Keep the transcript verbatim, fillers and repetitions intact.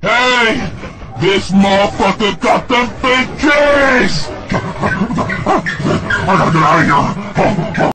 Hey! This motherfucker got them big keys! I gotta get out of here!